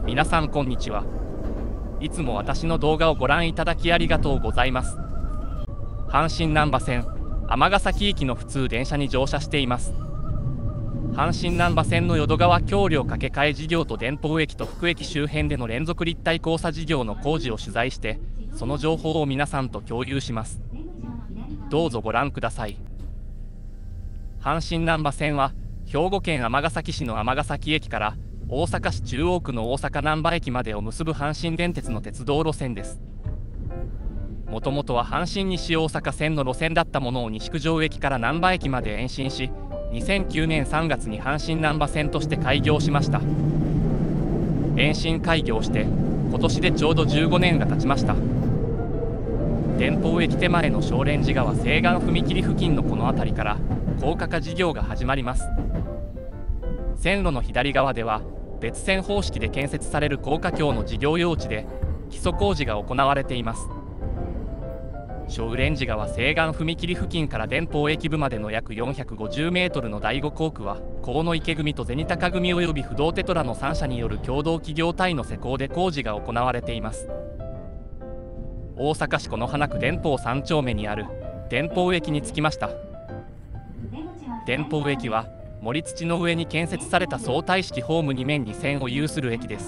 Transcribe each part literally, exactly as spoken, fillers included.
皆さんこんにちは。いつも私の動画をご覧いただきありがとうございます。阪神難波線尼崎駅の普通電車に乗車しています。阪神難波線の淀川橋梁架け替え事業と電報駅と福駅周辺での連続立体交差事業の工事を取材して、その情報を皆さんと共有します。どうぞご覧ください。阪神難波線は兵庫県尼崎市の尼崎駅から大阪市中央区の大阪難波駅までを結ぶ阪神電鉄の鉄道路線です。もともとは阪神西大阪線の路線だったものを西九条駅から難波駅まで延伸し、にせんきゅうねんさんがつに阪神難波線として開業しました。延伸開業して今年でちょうどじゅうごねんが経ちました。電報駅手前の少蓮寺川西岸踏切付近のこの辺りから高架化事業が始まります。線路の左側では別線方式で建設される高架橋の事業用地で基礎工事が行われています。小蓮寺川西岸踏切付近から電報駅部までの約よんひゃくごじゅうメートルのだいご工区は河野池組と銭高組及び不動テトラのさん社による共同企業体の施工で工事が行われています。大阪市此花区電報さん丁目にある電報駅に着きました。電報駅は盛り土の上に建設された相対式ホームに面に線を有する駅です。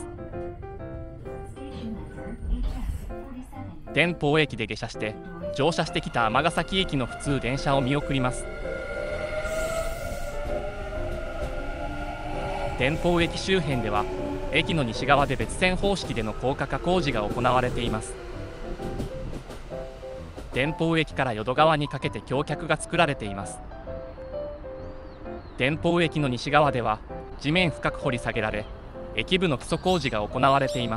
電報駅で下車して乗車してきた尼崎駅の普通電車を見送ります。電報駅周辺では駅の西側で別線方式での高架化工事が行われています。電報駅から淀川にかけて橋脚が作られています。電報駅の西側では地面深く掘り下げられ、駅部の基礎工事が行われています。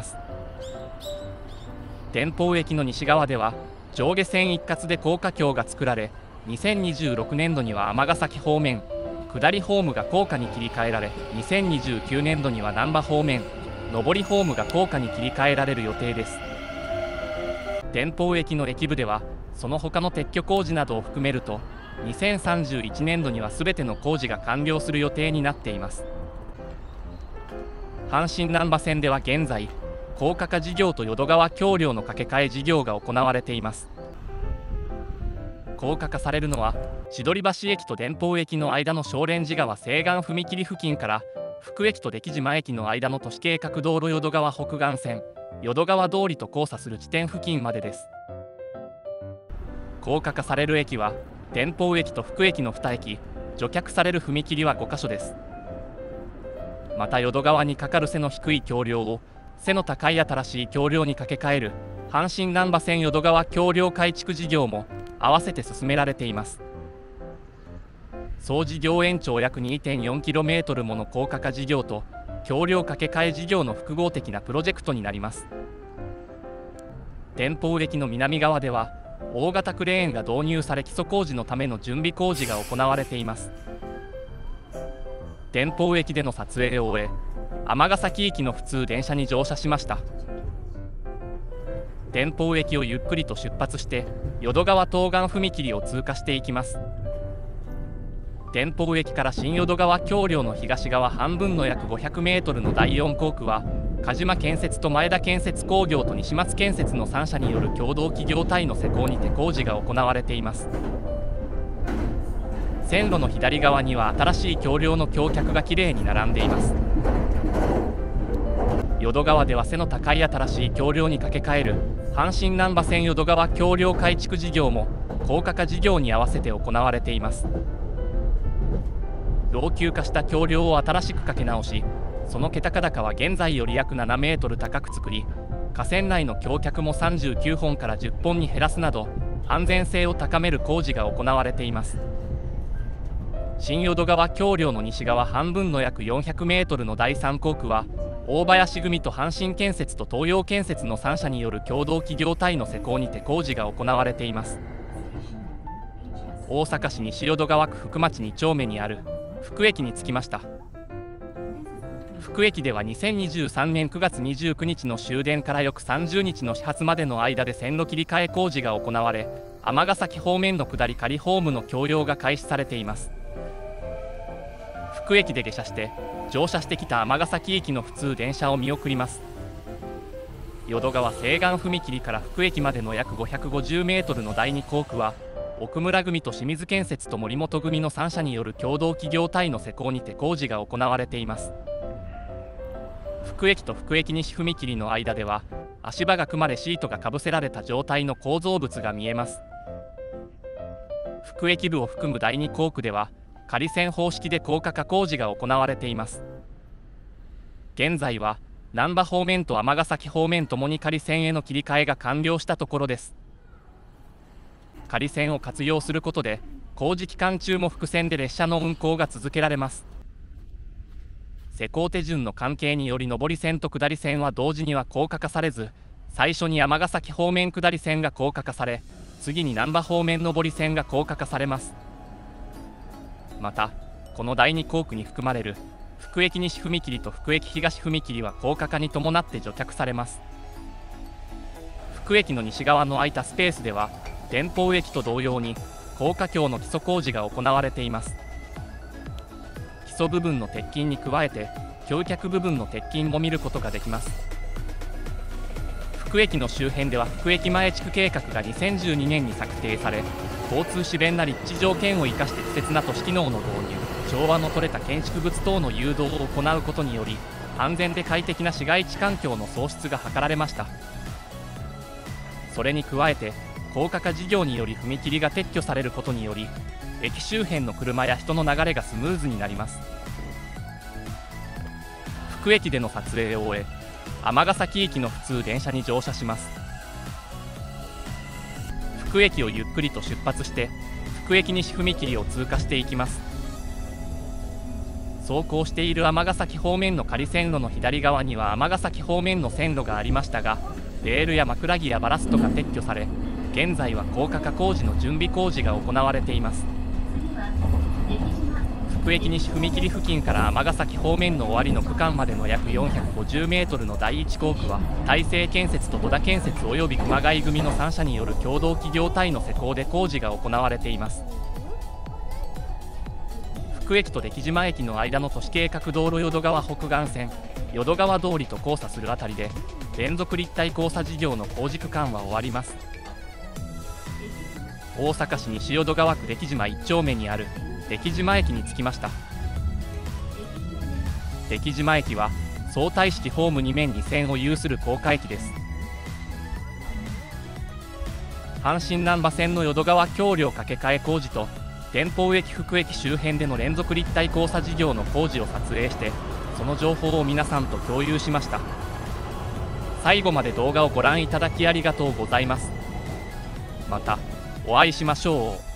電報駅の西側では上下線一括で高架橋が作られ、にせんにじゅうろくねんどには尼崎方面下りホームが高架に切り替えられ、にせんにじゅうきゅうねんどには難波方面上りホームが高架に切り替えられる予定です。電報駅の駅部ではその他の撤去工事などを含めるとにせんさんじゅういちねんどにはすべての工事が完了する予定になっています。阪神難波線では現在高架化事業と淀川橋梁の架け替え事業が行われています。高架化されるのは千鳥橋駅と電報駅の間の少蓮寺川西岸踏切付近から福駅と出来島駅の間の都市計画道路淀川北岸線淀川通りと交差する地点付近までです。高架化される駅は電報駅と福駅のに駅、除却される踏切はごか所です。また淀川に架かる背の低い橋梁を背の高い新しい橋梁に架け替える阪神難波線淀川橋梁改築事業も合わせて進められています。総事業延長約 にてんよんキロメートル もの高架化事業と橋梁架け替え事業の複合的なプロジェクトになります。電報駅の南側では大型クレーンが導入され基礎工事のための準備工事が行われています。電報駅での撮影を終え尼崎駅の普通電車に乗車しました。電報駅をゆっくりと出発して淀川東岸踏切を通過していきます。電報駅から新淀川橋梁の東側半分の約 ごひゃくメートル のだいよん工区は鹿島建設と前田建設工業と西松建設のさん社による共同企業体の施工にて工事が行われています。線路の左側には新しい橋梁の橋脚がきれいに並んでいます。淀川では背の高い新しい橋梁に架け替える阪神難波線淀川橋梁改築事業も高架化事業に合わせて行われています。老朽化した橋梁を新しく架け直し、その桁高は現在より約ななメートル高く作り、架線内の橋脚もさんじゅうきゅうほんからじゅっぽんに減らすなど安全性を高める工事が行われています。新淀川橋梁の西側半分の約 よんひゃくメートル のだいさん工区は大林組と阪神建設と東洋建設のさん社による共同企業体の施工にて工事が行われています。大阪市西淀川区福町に丁目にある福駅に着きました。福駅ではにせんにじゅうさんねんくがつにじゅうくにちの終電から翌さんじゅうにちの始発までの間で線路切り替え工事が行われ、尼崎方面の下り仮ホームの橋梁が開始されています。福駅で下車して乗車してきた尼崎駅の普通電車を見送ります。 淀川西岸踏切から福駅までの約ごひゃくごじゅうメートルのだいに工区は、奥村組と清水建設と森本組のさん社による共同企業体の施工にて工事が行われています。福駅と福駅西踏切の間では、足場が組まれシートがかぶせられた状態の構造物が見えます。福駅部を含むだいに工区では、仮線方式で高架化工事が行われています。現在は難波方面と尼崎方面ともに仮線への切り替えが完了したところです。仮線を活用することで、工事期間中も複線で列車の運行が続けられます。施工手順の関係により上り線と下り線は同時には高架化されず、最初に尼崎方面下り線が高架化され、次に難波方面上り線が高架化されます。また、このだいに工区に含まれる福駅西踏切と福駅東踏切は高架化に伴って除却されます。福駅の西側の空いたスペースでは、天保駅と同様に高架橋の基礎工事が行われています。基礎部分の鉄筋に加えて橋脚部分の鉄筋も見ることができます。福駅の周辺では福駅前地区計画がにせんじゅうにねんに策定され、交通自便な立地条件を生かして適切な都市機能の導入、調和の取れた建築物等の誘導を行うことにより、安全で快適な市街地環境の創出が図られました。それに加えて高架化事業により踏切が撤去されることにより、駅周辺の車や人の流れがスムーズになります。福駅での撮影を終え、尼崎駅の普通電車に乗車します。福駅をゆっくりと出発して福駅西踏切を通過していきます。走行している尼崎方面の仮線路の左側には尼崎方面の線路がありましたが、レールや枕木やバラストが撤去され、現在は高架化工事の準備工事が行われています。福駅西踏切付近から尼崎方面の終わりの区間までの約よんひゃくごじゅうメートルのだいいち工区は、大成建設と戸田建設及び熊谷組のさん社による共同企業体の施工で工事が行われています。福駅と出来島駅の間の都市計画道路淀川北岸線淀川通りと交差するあたりで、連続立体交差事業の工事区間は終わります。大阪市西淀川区出来島いち丁目にある出来島駅に着きました。出来島駅は相対式ホームに面に線を有する高架駅です。阪神難波線の淀川橋梁架け替え工事と天保駅福駅周辺での連続立体交差事業の工事を撮影して、その情報を皆さんと共有しました。最後まで動画をご覧いただきありがとうございます。またお会いしましょう。